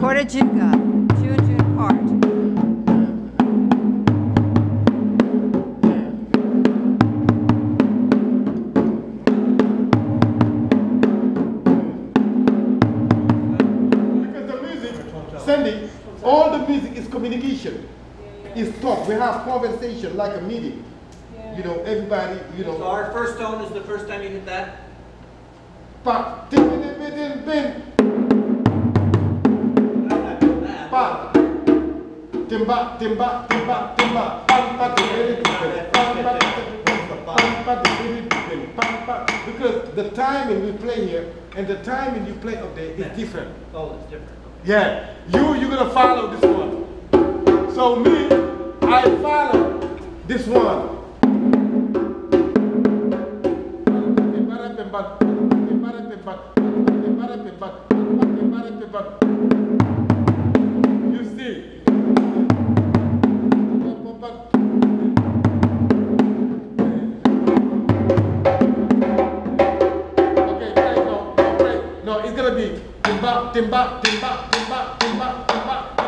Kodajuga, Jun part. Because the music, Sandy, all the music is communication. It's talk. We have conversation like a meeting. You know, everybody, you know. So our first tone is the first time you hit that? Pa, tin, tin, tin, tin, tin. Pa, timba, timba, timba, timba. Pam, pa, tin, tin, tin, pam, pa, tin, tin, pam, pa, tin, tin, tin, pam, pa. Because the timing we play here and the timing you play up there is different. Oh, it's different. Yeah, you're gonna follow this one. So me, I follow this one. You see? Okay, no, it's gonna be timba, timba, timba, timba, timba, timba.